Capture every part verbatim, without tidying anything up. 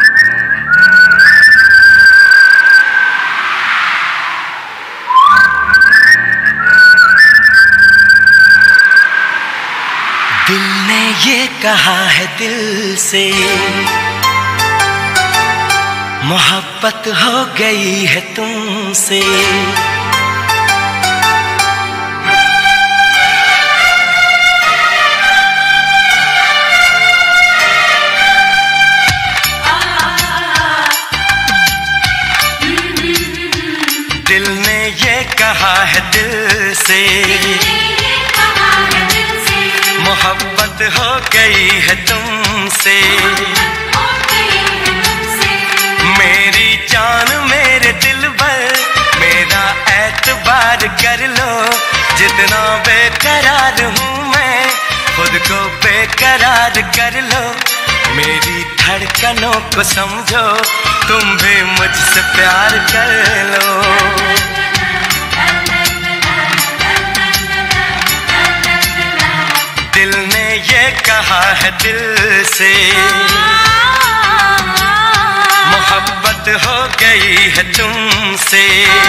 दिल ने ये कहा है दिल से, मोहब्बत हो गई है तुमसे। दिल ने ये कहा है दिल से, मोहब्बत हो गई है तुमसे। मेरी जान मेरे दिल पर मेरा एतबार कर लो, जितना बेकरार हूँ मैं खुद को बेकरार कर लो। मेरी धड़कनों को समझो, तुम भी मुझसे प्यार कर लो। दिल ने ये कहा है दिल से, मोहब्बत हो गई है तुमसे।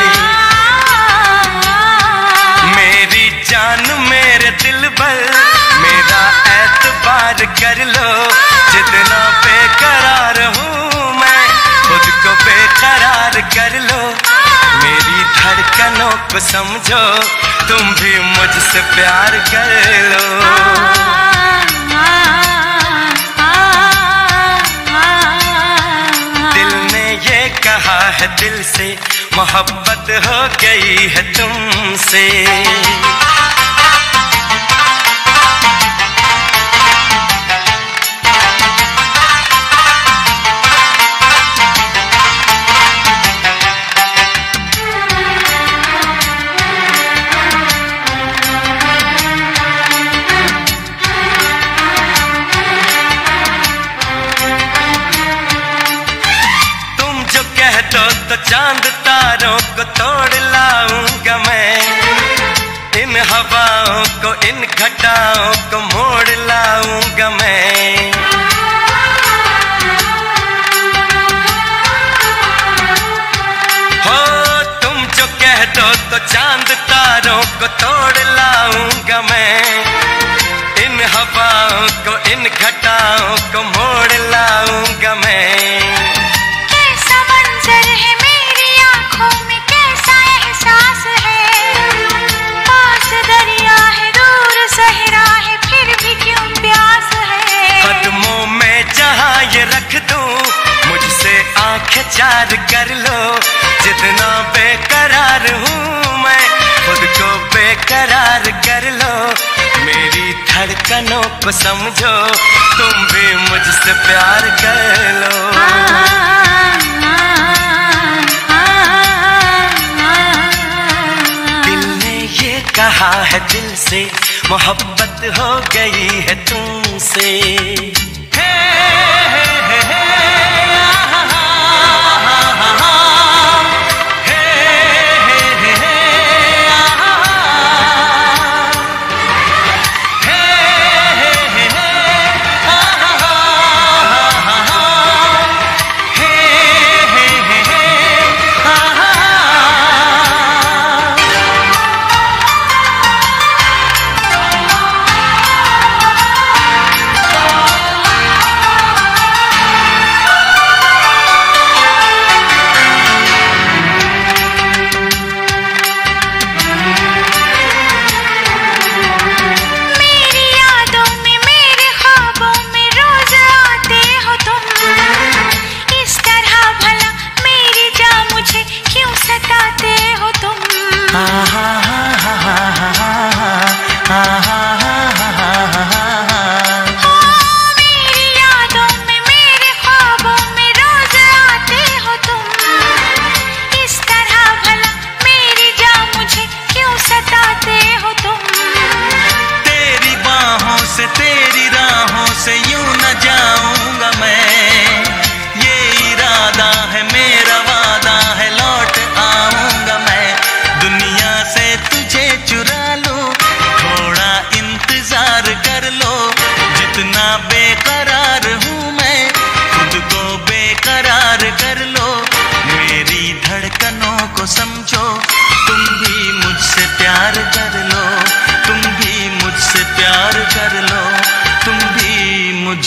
मेरी जान मेरे दिल पर मेरा एतबार कर लो, जितना बेकरार हूँ मैं खुद को बेकरार कर लो। मेरी धड़कनों को समझो, तुम भी मुझसे प्यार कर लो। दिल ने ये कहा है दिल से, मोहब्बत हो गई है तुमसे। तो, तो चांद तारों को तोड़ लाऊंगा मैं, इन हवाओं को इन घटाओं को मोड़ लाऊंगा मैं। हो तुम जो कह दो तो चांद तारों को तोड़ लाऊंगा मैं, इन हवाओं को इन घटाओं को मोड़ लाऊंगा मैं। है मेरी आँखों में कैसा एहसास है, पास दरिया है दूर सहरा है फिर भी क्यों प्यास है। कदमों में जहाँ ये रख दूं मुझसे आंखें चार कर लो, जितना बेकरार हूँ मैं खुद को बेकरार कर लो। मेरी धड़कनों को समझो, तुम भी मुझसे प्यार कर लो। कहा है दिल से, मोहब्बत हो गई है तुमसे। हे हे हे हे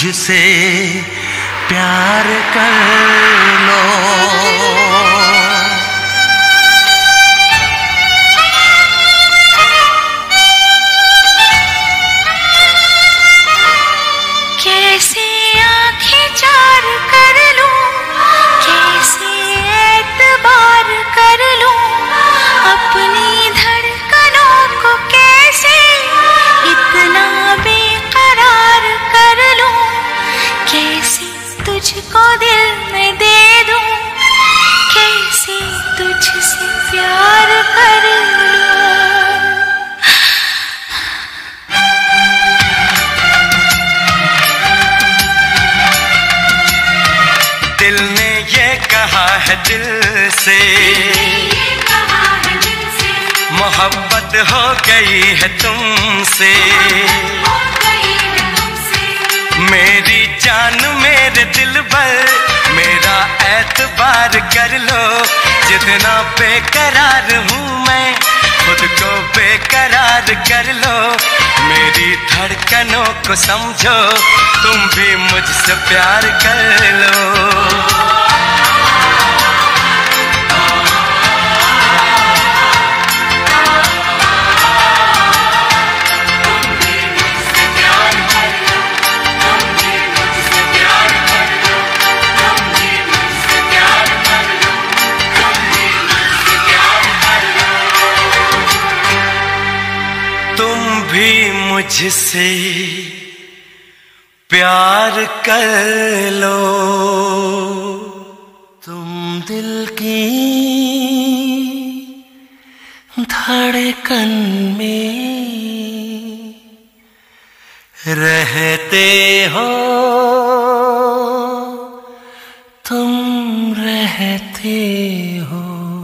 मुझसे प्यार कर लो। कैसे आंखें चार कर लूं, कैसे एतबार कर लूं, अपनी धड़कनों को कैसे इतना बेकरार कर लूं, कैसे तुझको दिल में दे दूं, कैसे तुझसे प्यार कर लूं। दिल ने ये कहा है दिल से, मोहब्बत हो गई है तुमसे। मेरी जान मेरे दिल पर मेरा एतबार कर लो। जितना बेकरार हूँ मैं खुद को बेकरार कर लो। मेरी धड़कनों को समझो, तुम भी मुझसे प्यार कर लो। मुझसे प्यार कर लो। तुम दिल की धड़कन में रहते हो, तुम रहते हो।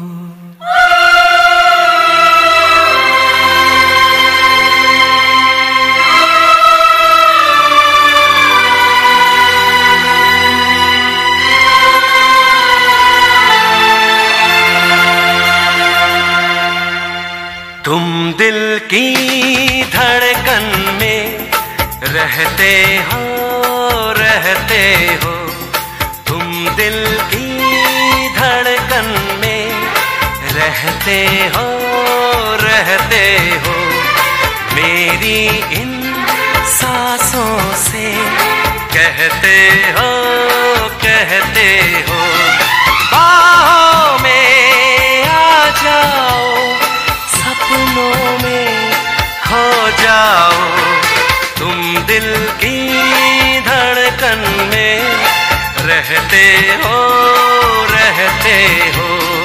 तुम दिल की धड़कन में रहते हो, रहते हो। तुम दिल की धड़कन में रहते हो, रहते हो। मेरी इन सांसों से कहते हो, कहते हो। बाहों में आ जाओ, सपनों में खो जाओ। तुम दिल की धड़कन में रहते हो, रहते हो।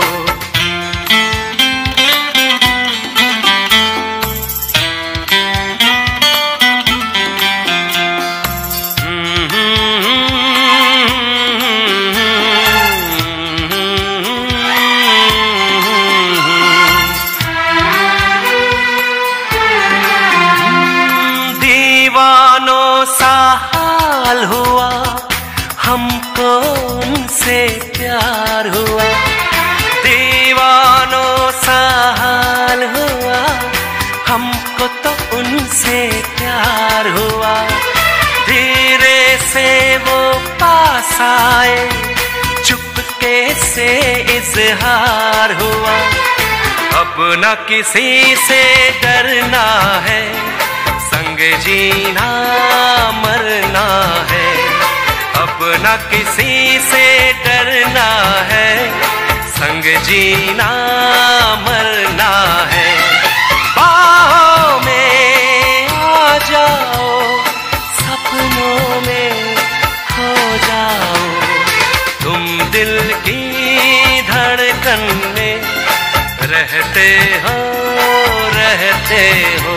हाल हुआ हमको उनसे प्यार हुआ। दीवानों सा हाल हुआ हमको तो उनसे प्यार हुआ। धीरे से वो पास आए, चुपके से इजहार हुआ। अब न किसी से डरना है, संग जीना मरना है। अब न किसी से डरना है, संग जीना मरना है। बाहों में आ जाओ, सपनों में खो जाओ। तुम दिल की धड़कन में रहते हो, रहते हो।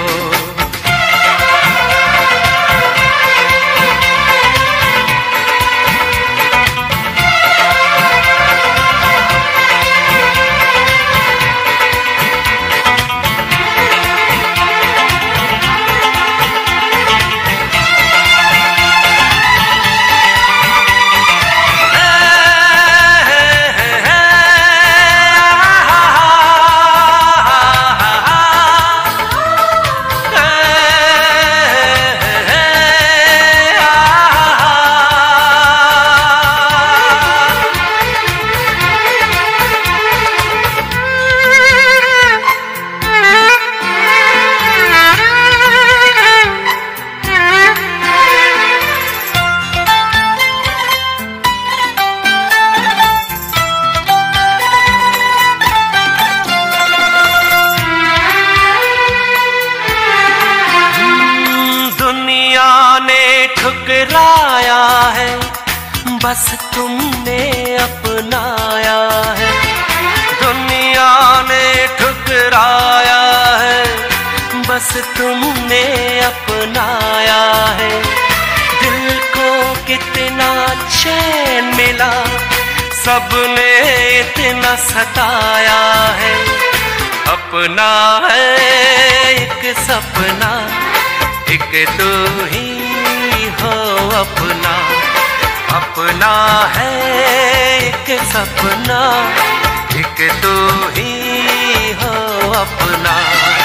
बस तुमने अपनाया है, दुनिया ने ठुकराया है, बस तुमने अपनाया है। दिल को कितना चैन मिला, सबने इतना सताया है। अपना है एक सपना, एक तू ही हो अपना। अपना है एक सपना, एक तू ही हो अपना।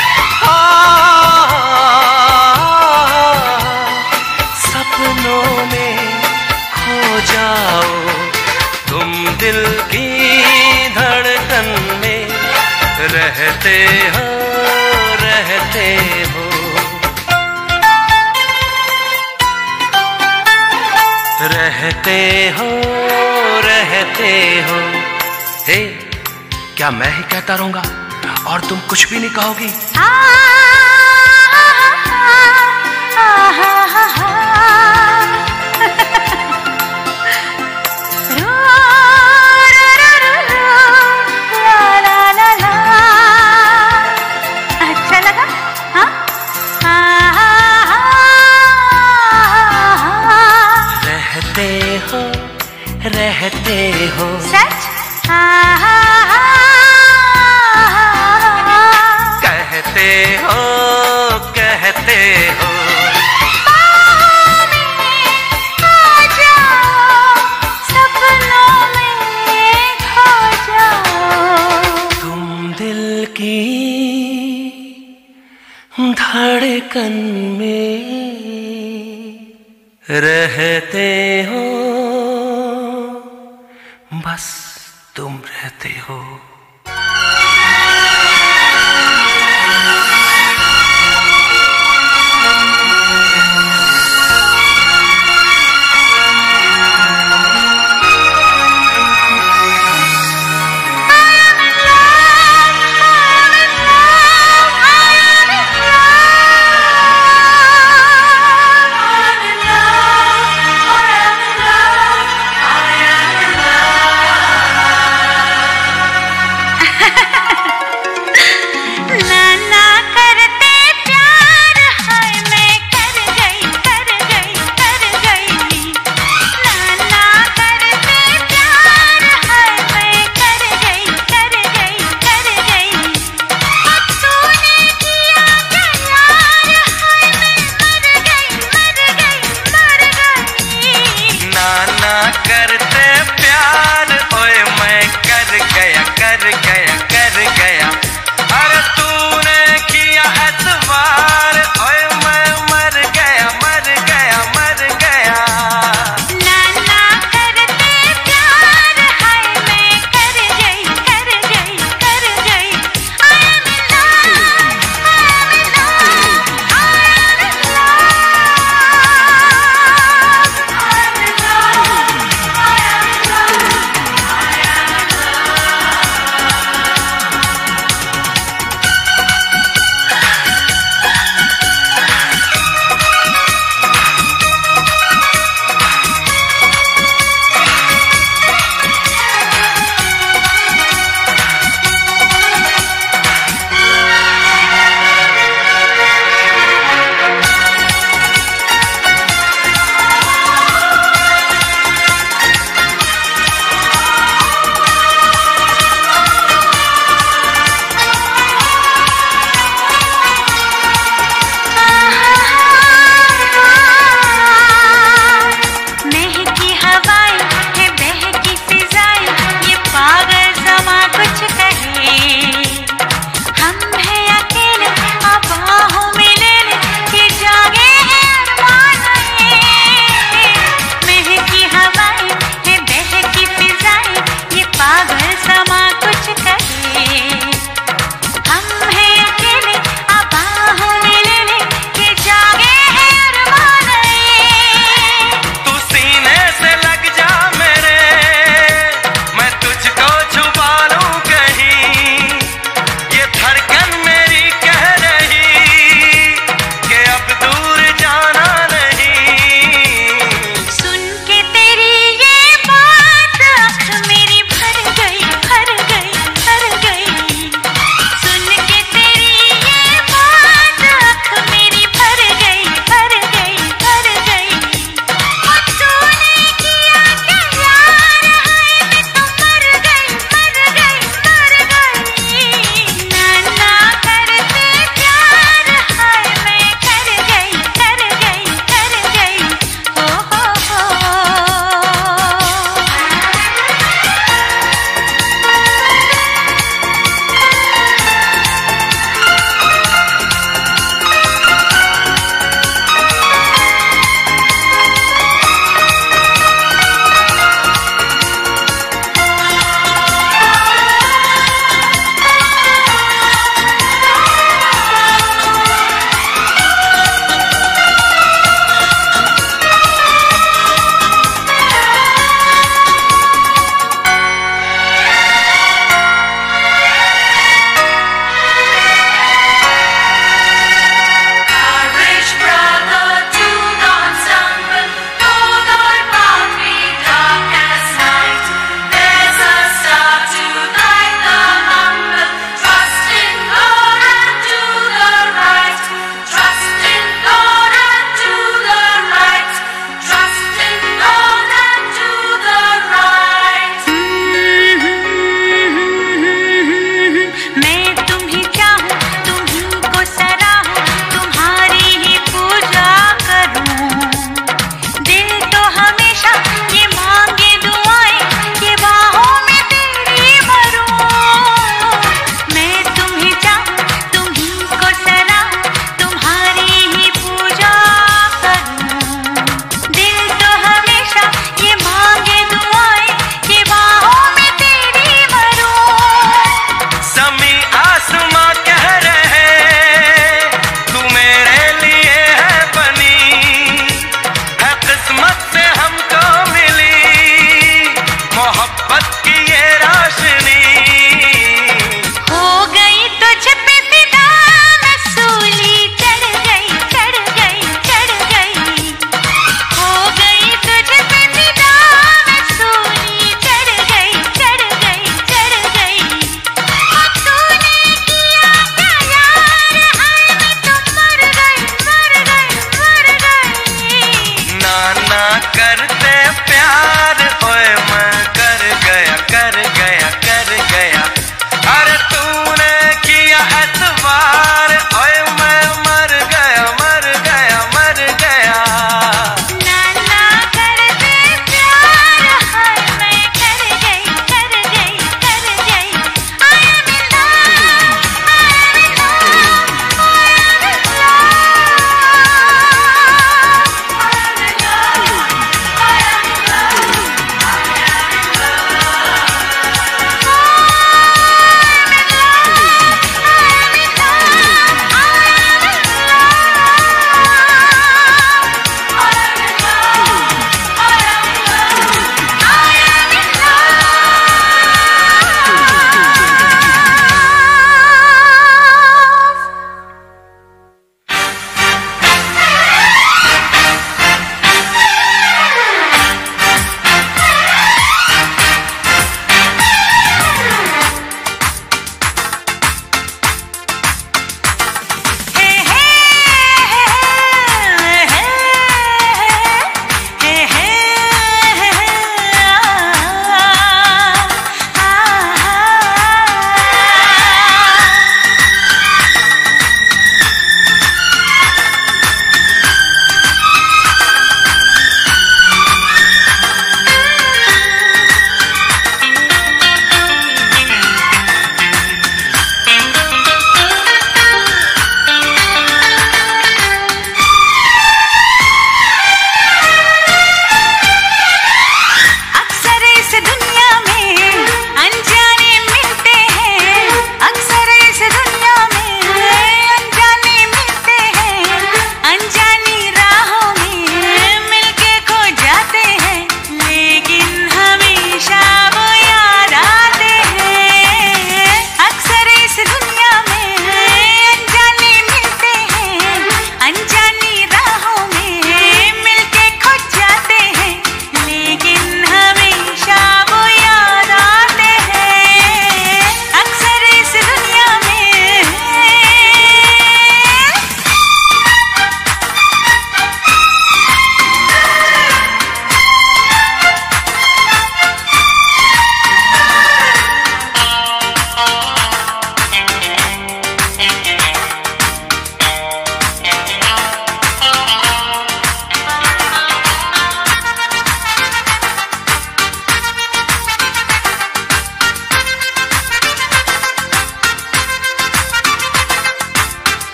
सपनों में खो जाओ तुम, दिल की धड़कन में रहते हो, रहते हो। रहते हो, रहते हो। हे, क्या मैं ही कहता रहूंगा और तुम कुछ भी नहीं कहोगी? अच्छा लगा? हाँ? रहते हो, रहते हो। सच? कहते हो, कहते हो। बाहों में आ जाओ, सपनों में खो जाओ। तुम दिल की धड़कन में रहते हो, बस तुम रहते हो।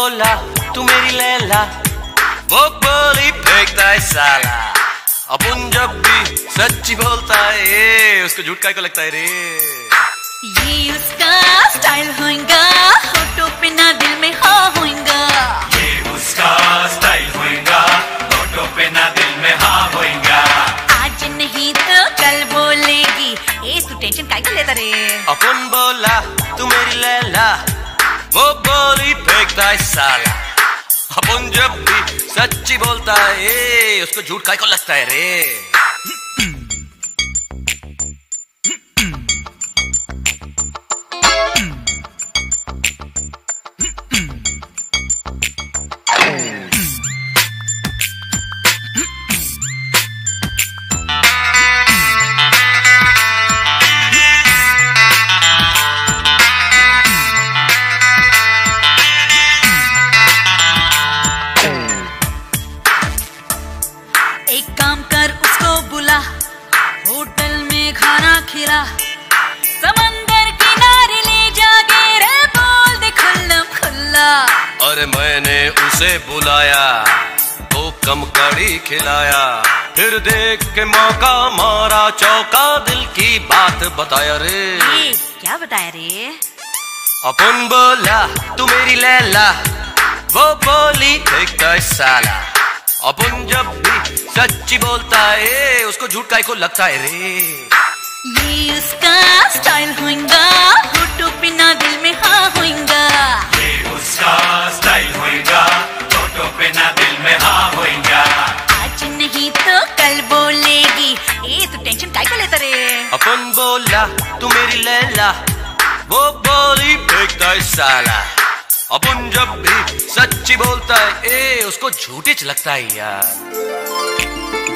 बोला तू मेरी लैला, वो बोली फेंकता है साला। अपन जब भी सच्ची बोलता है उसको झूठ काहे को लगता है रे। ये उसका स्टाइल होएगा, होठों पे ना दिल में हाँ होएगा। ये उसका स्टाइल होएगा, होठों पे ना दिल में हाँ होएगा। आज नहीं तो कल बोलेगी, ए तू टेंशन काहे को लेता रे। अपन बोला तू मेरी लैला, वो बोली फेंकता है साला। अपन जब भी सच्ची बोलता है उसको झूठ काहे को लगता है रे। एक काम कर उसको बुला, होटल में खाना खिला, समंदर किनारे ले जाके रे बोल दे खुल्लम खुल्ला। अरे मैंने उसे बुलाया तो कम कड़ी खिलाया, फिर देख के मौका मारा चौका, दिल की बात बताया रे। ये क्या बताया रे। अपन बोला तू मेरी लैला, वो बोली फेंकता है साला। अपन जब भी सच्ची बोलता है उसको झूठ काहे को लगता है रे। ये उसका स्टाइल होएगा, होठों पे ना दिल में हाँ होएगा। ये उसका स्टाइल होएगा, होठों पे ना दिल में हाँ होएगा। आज नहीं तो कल बोलेगी, ए तू टेंशन काहे को लेता रे। अपन बोला तू मेरी लैला, वो बोली फेंकता है साला। अपन जब भी सच्ची बोलता है ए उसको झूठी लगता है यार।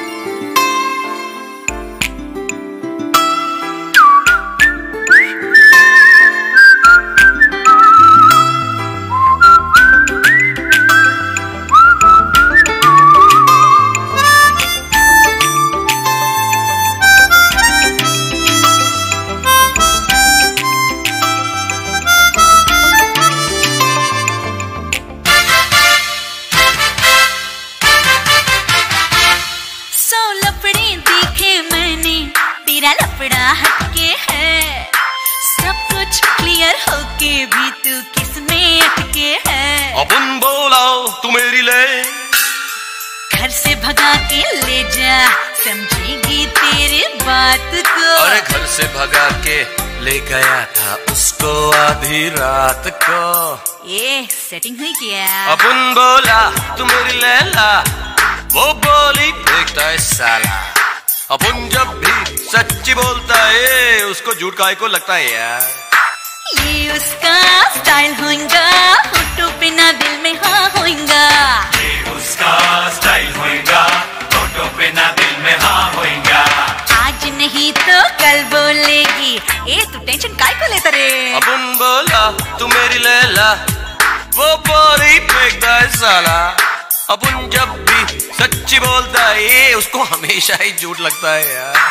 तेरा लफड़ा हटके है, सब कुछ क्लियर होके भी तू किसमें अटके है। अपन बोला तू मेरी ले, घर से भगा के ले जा, समझेगी तेरी बात को। अरे घर से भगा के ले गया था उसको आधी रात को। ये सेटिंग हुई क्या। अपन बोला तू मेरी लैला, वो बोली फेंकता है साला। अपन जब भी सच्ची बोलता है उसको झूठ काहे को लगता है यार। ये उसका स्टाइल होएगा, होठों पे ना दिल में हाँ होएगा। ये उसका स्टाइल होएगा, होठों पे ना दिल में हाँ होएगा। आज नहीं तो कल बोलेगी, ए तू टेंशन काहे को लेता रे। अपन बोला तू मेरी लैला, वो बोली फेंकता है साला। अपन जब भी सच्ची बोलता है उसको हमेशा ही झूठ लगता है यार।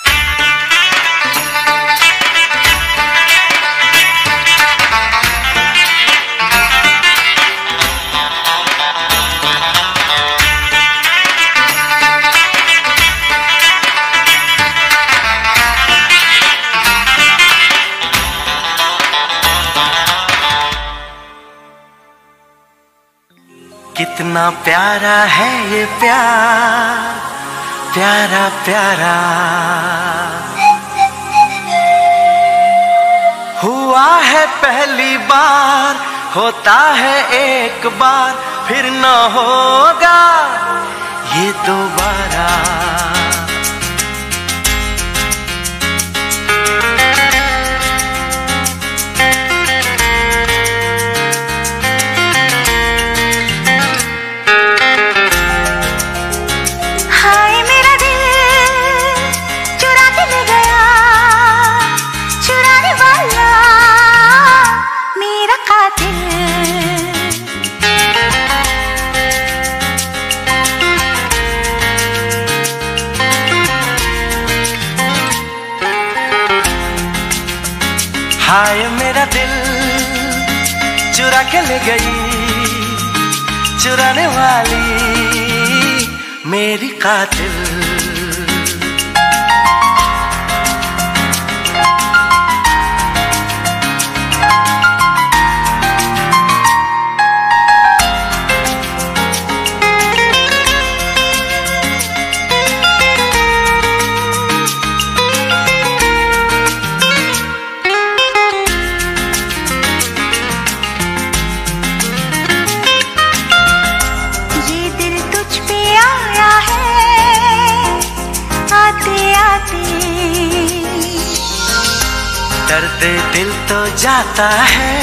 कितना प्यारा है ये प्यार, प्यारा प्यारा हुआ है पहली बार, होता है एक बार फिर न होगा ये दोबारा। हाय मेरा दिल चुरा के ले गई, चुराने वाली मेरी कातिल। दर्द दिल तो जाता है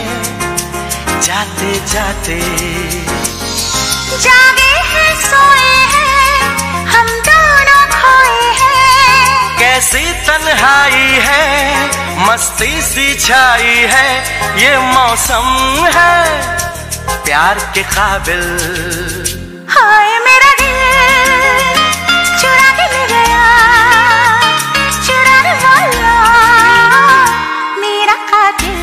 जाते जाते। जागे हैं सोए हैं हम दोनों खोए हैं। कैसी तन्हाई है मस्ती सी छाई है ये मौसम है प्यार के काबिल। हाय मेरा दिल चुरा के ले गया चुराने वाला मेरा कातिल।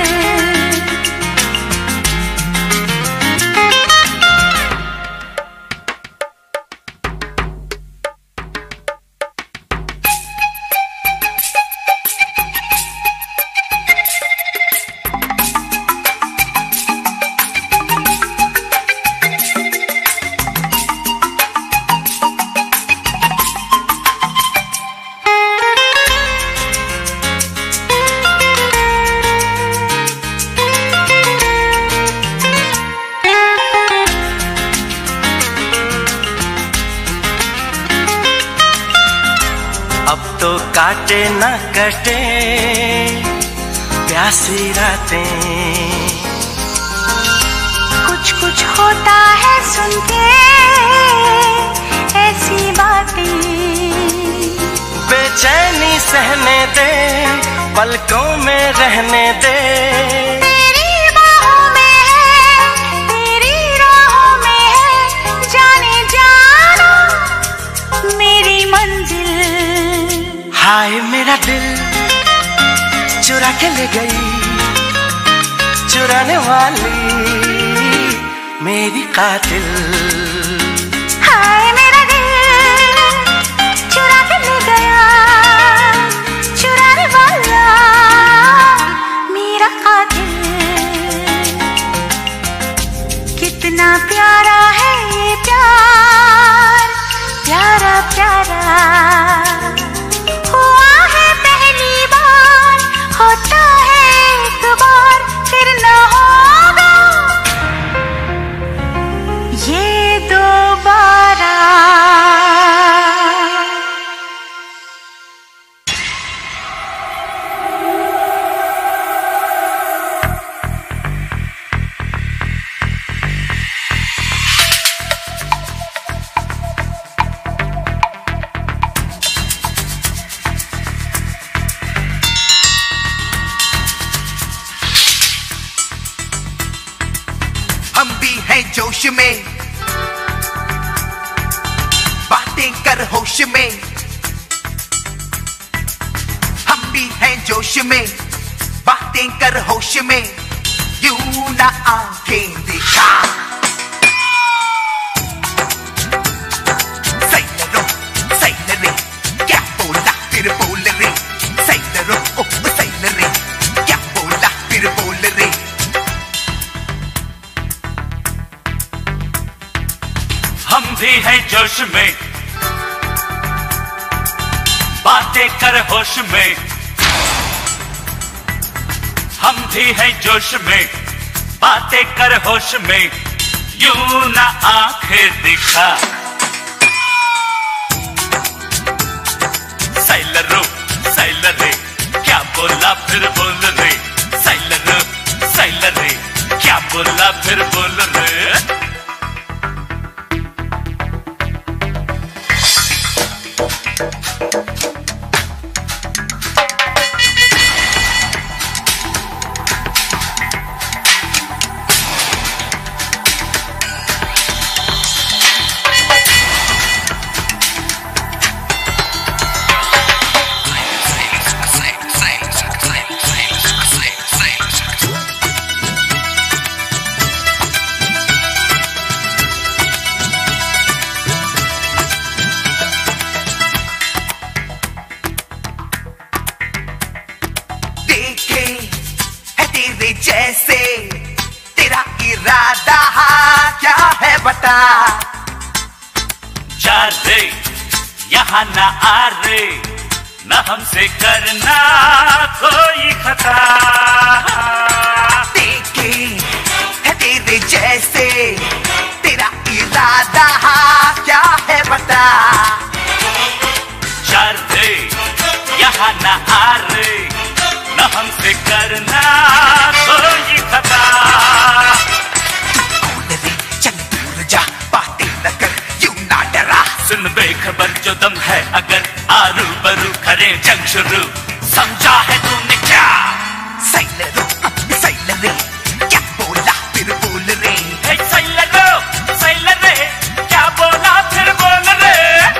अब तो काटे न कटे प्यासी रातें। कुछ कुछ होता है सुन के ऐसी बातें। बेचैनी सहने दे पलकों में रहने दे। तेरी बाहों में है तेरी राहों में है जाने जाना मेरी मंजिल। हाय मेरा दिल चुरा के ले गई चुराने वाली मेरी कातिल। हाय मेरा दिल चुरा के ले गया चुराने वाला मेरा कातिल। कितना प्यारा है ये प्यार प्यारा प्यारा हुआ है पहली बार होता है एक बार फिर न होगा ये दोबारा। हम भी हैं जोश में बातें कर होश में। हम भी हैं जोश में बातें कर होश में यूं ना आंखें दिखा। सैलरो सैलरे क्या बोला फिर बोल रे। सैलरो ओ सैलरे क्या बोला फिर बोल रे। हम भी हैं जोश में बातें कर होश में। हम भी हैं जोश में बातें कर होश में यूं ना आंखें दिखा। सैलरो सैलरे क्या बोला फिर बोल रे। सैलरो सैलरे क्या बोला फिर बोल रे। जा रे यहाँ ना आ रे, न हमसे करना कोई खता। देखे है तेरे जैसे, तेरा इरादा क्या है बता। जा रे यहाँ ना आ रे, न हमसे करना कोई खता। कौन रे चल दूर जा, बातें न कर यूं ना डरा। सुन बेखबर जो दम है अगर आरू बरू करे जंग शुरू, समझा है तूने क्या? सैलरो सैलरे क्या बोला फिर बोल रे। हे सैलरो सैलरे क्या बोला फिर बोल रे।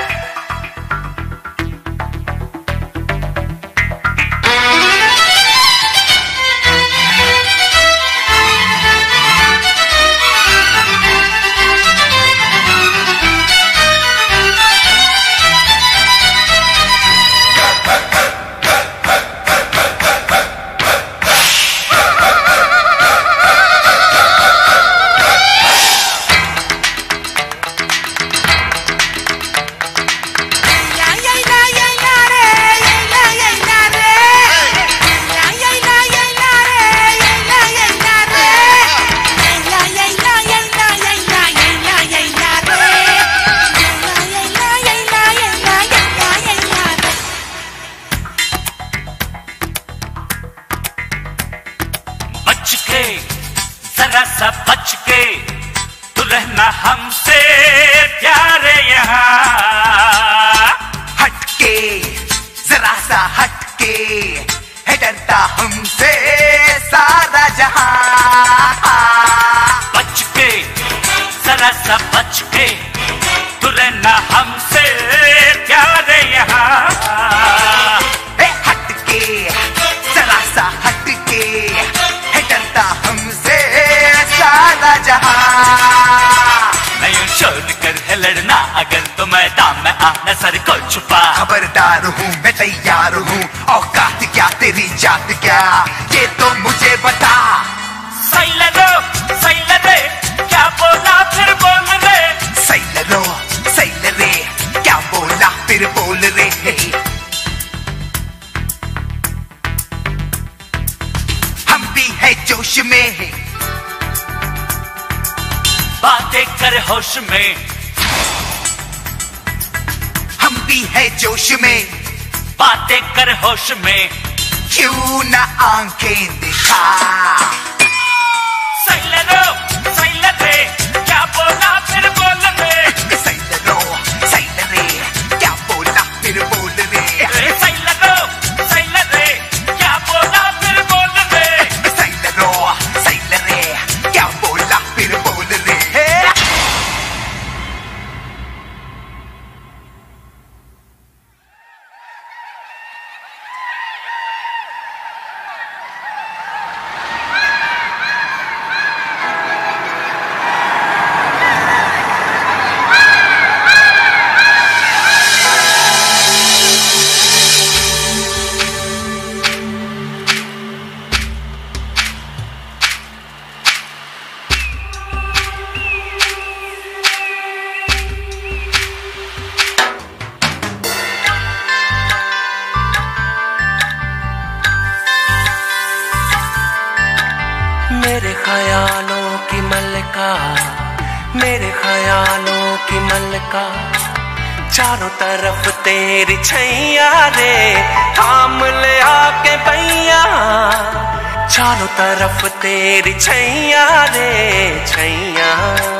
जरा सा बच के तू रहना हमसे प्यारे यहाँ। हटके जरा सा हटके है डरता हमसे सारा जहां। बच के जरा सा बच के तू रहना हमसे प्यारे यहाँ। हटके जरा सा हटके है डरता हमसे सारा जहां। नहीं छोड़ कर है लड़ना अगर तो मैदान में आना सर को छुपा। खबरदार हूँ मैं तैयार हूँ, औकात क्या तेरी जात क्या ये तो मुझे बता। सैलरो सैलरे क्या बोला फिर बोल रे। सैलरो सैलरे क्या बोला फिर बोल रे। हम भी है जोश में, बातें कर होश में। हम भी है जोश में, बातें कर होश में। क्यों ना आंखें दिखा। सैलरो सैलरे क्या बोला फिर बोल रे। सैलरो सैलरे क्या बोला फिर बोल रे। सैलरो सैलरे क्या बोला फिर बोल रे। सैलरो सैलरे क्या बोला फिर बोल रे। मेरे ख्यालों की मलका, मेरे ख्यालों की मलका, चारों तरफ तेरी छैया रे, थाम ले आके पैया। चारों तरफ तेरी छैया रे छैया।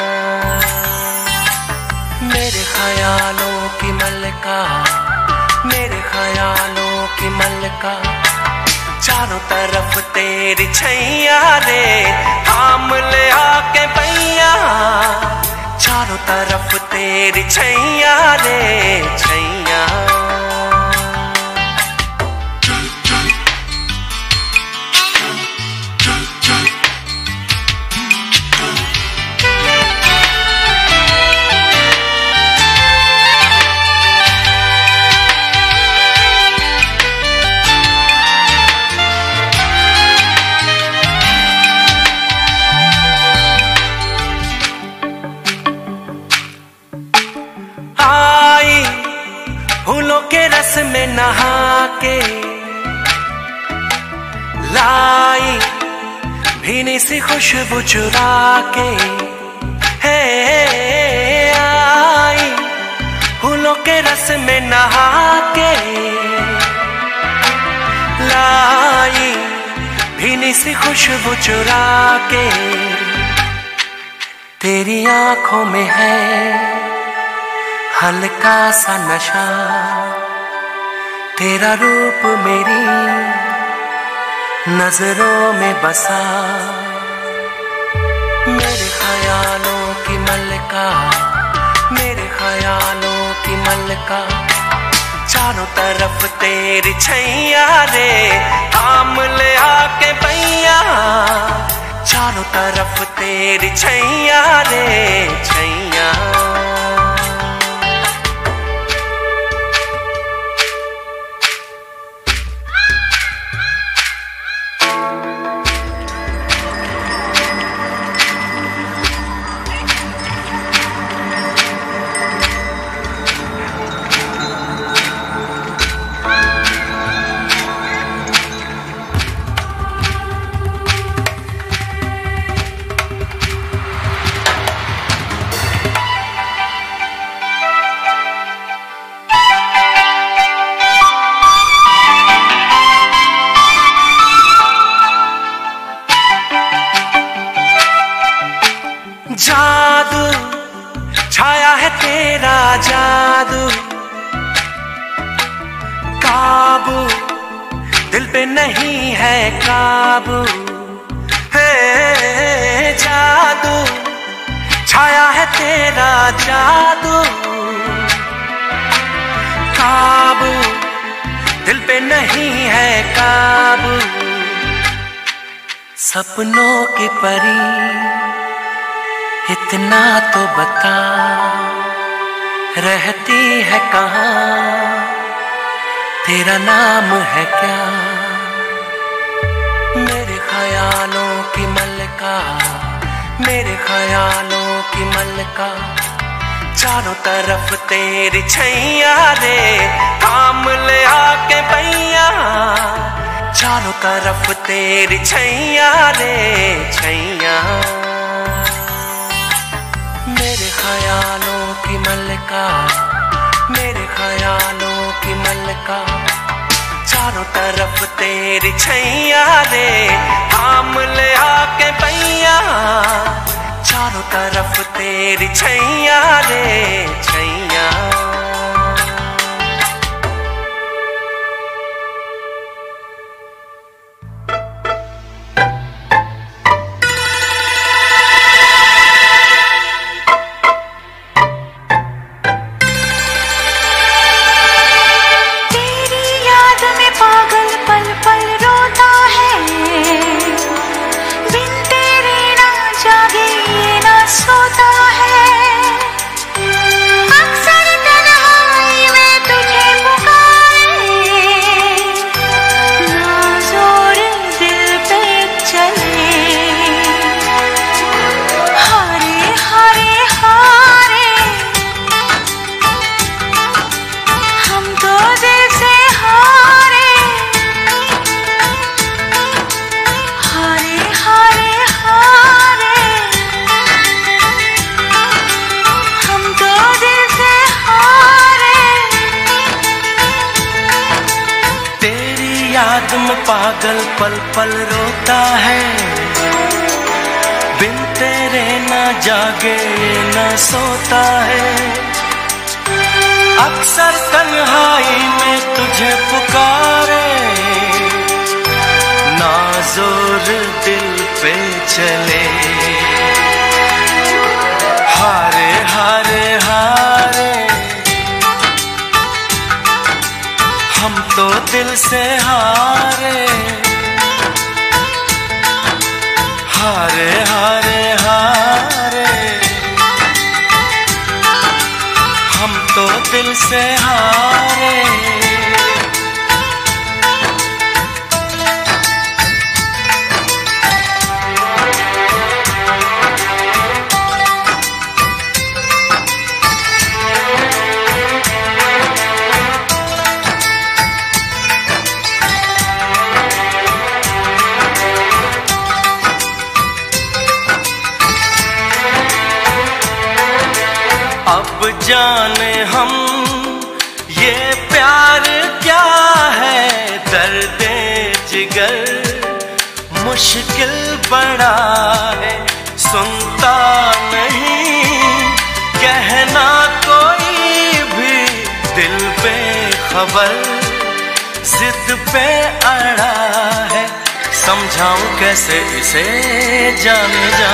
मेरे ख्यालों की मलका, मेरे ख्यालों की मलका, चारों तरफ तेरी छैया रे, थाम ले आके पैया। चारों तरफ तेरी छैया रे छैया। फूलों के रस में नहा के लाई भीनी सी खुशबू चुरा के है आई, फूलों के रस में नहा के लाई भीनी सी खुशबू चुरा के। तेरी आंखों में है हल्का सा नशा, तेरा रूप मेरी नजरों में बसा। मेरे ख्यालों की मलका, मेरे ख्यालों की मलका, चारों तरफ तेरी छैया रे, थाम ले आके पैया, चारों तरफ तेरी छैया रे छैया। जादू छाया है तेरा जादू, काबू दिल पे नहीं है काबू है। जादू छाया है तेरा जादू, काबू दिल पे नहीं है काबू। सपनों की परी इतना तो बता, रहती है कहाँ, तेरा नाम है क्या। मेरे ख्यालों की मलका, मेरे ख्यालों की मलका, चारों तरफ तेरी छैया रे, थाम ले आके पैया, चारों तरफ तेरी छैया रे छैया। मेरे ख्यालों की मलका, मेरे ख्यालों की मलका, चारों तरफ तेरी छैया रे, थाम ले आके पैया, चारों तरफ तेरी छैया रे छैया। याद में पागल पल पल रोता है, बिन तेरे ना जागे ना सोता है। अक्सर तन्हाई में तुझे पुकारे, ना जोर दिल पे चले। हारे हारे हारे हम तो दिल से हारे, हारे हारे हारे हम तो दिल से हारे। अब जाने हम ये प्यार क्या है, दर्द जिगर मुश्किल बड़ा है, सुनता नहीं कहना कोई भी, दिल पे खबर जिद पे अड़ा है, समझाऊं कैसे इसे जान जा।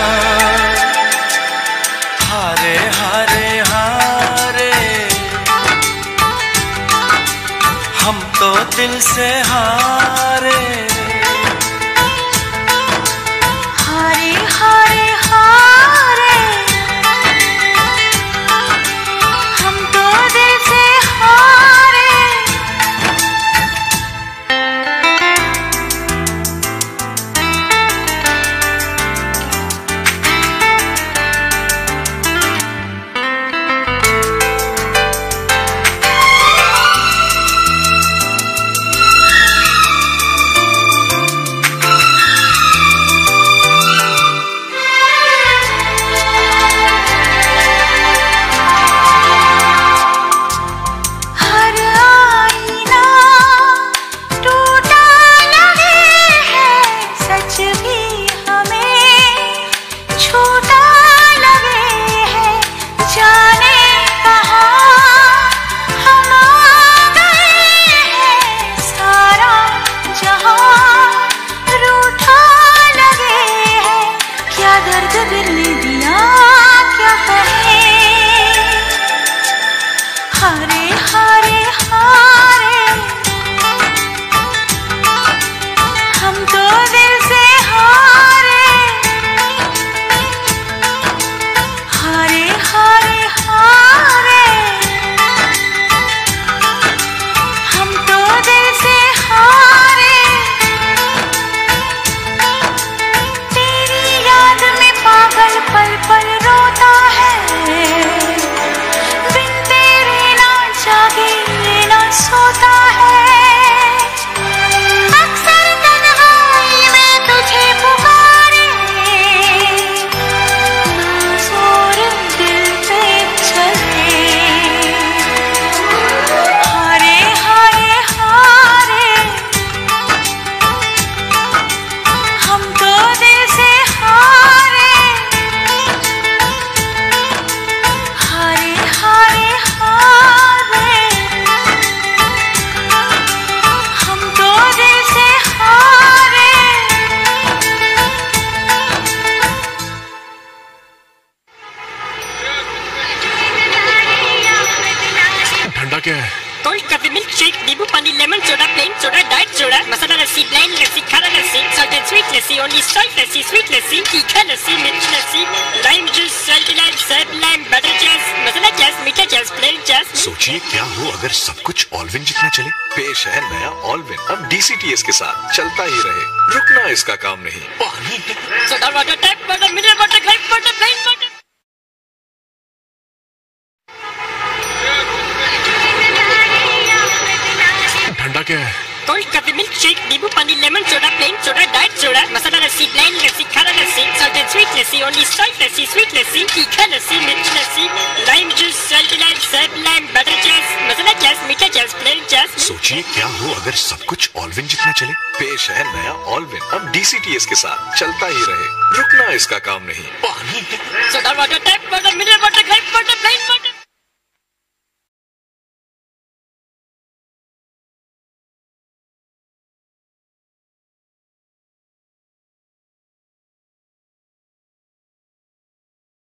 हारे हारे हारे हम तो दिल से हारे, हारे हारे हारे हम तो दिल से हारे। क्या है? कोल्ड कॉफी, मिल्क शेक, नींबू पानी, lemon soda, plain soda, diet soda, masala lassi, blend lassi, खारा lassi, salt and sweet lassi, only salt lassi, sweet lassi, तीखा लस्सी, मिर्च lassi, lime juice, salt lime, सर्प लाइम, बटर जैस, मसाला जैस, मीठा जैस, प्लेन जैस। सोचिए क्या हो अगर सब कुछ ऑलविन जितना चले। पेश है नया ऑलविन, अब डीसीटीएस के साथ चलता ही रहे, रुकना इसका काम नहीं। पानी soda water, tap water, mineral water, grape water, plain water. ठंडा क्या है? कोल्ड कॉफी, मिल्क शेक, नींबू पानी, lemon soda, plain soda, diet soda, masala lassi, blend lassi, खारा lassi, salt and sweet lassi, only salt lassi, sweet lassi, तीखा लस्सी, मिर्च lassi, lime juice, salt lime, सर्प lime, butter जैस, मसाला जैस, मीठा जैस, प्लेन जैस। सोचिए क्या हो अगर सब कुछ ऑलविन जितना चले। पेश है नया ऑलविन, अब डीसीटीएस के साथ चलता ही रहे, रुकना इसका काम नहीं। पानी soda water, tap water, mineral water, grape water, plain water.